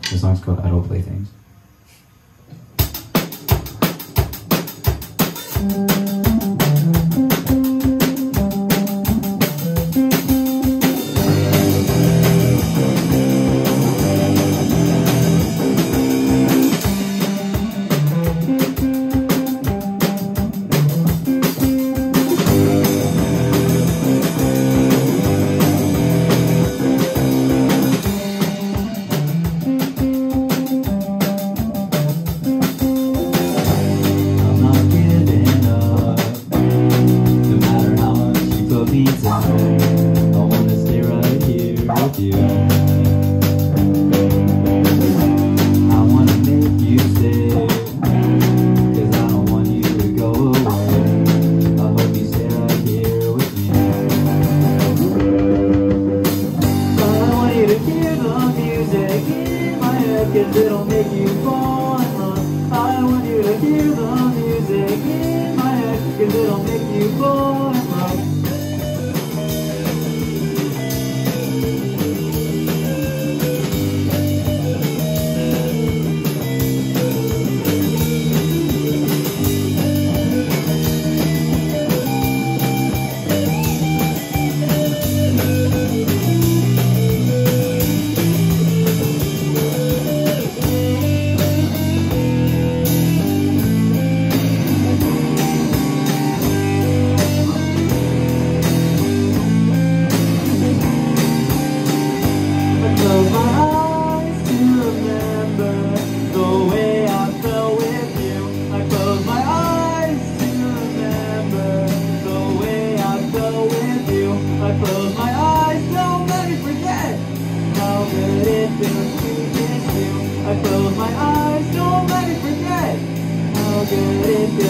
The song's called Adult Playthings. I wanna stay right here with you. I wanna make you stay, 'cause I don't want you to go away. I hope you stay right here with me. I want you to hear the music in my head, 'cause it'll make you fall in love. I want you to hear the music in my head, 'cause it'll make you fall in love. Close my eyes to remember the way I felt with you. I close my eyes to remember the way I felt with you. I close my eyes, don't let me forget how good it feels to kiss you. I close my eyes, don't let me forget how good it feels.